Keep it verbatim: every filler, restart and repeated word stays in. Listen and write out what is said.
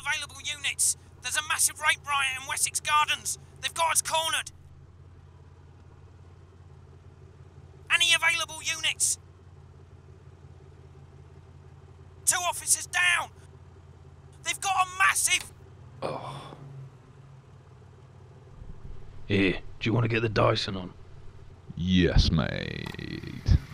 available units? There's a massive rape riot in Wessex Gardens. They've got us cornered. Any available units? Two officers down. They've got a massive... Oh. Here, do you want to get the Dyson on? Yes, mate.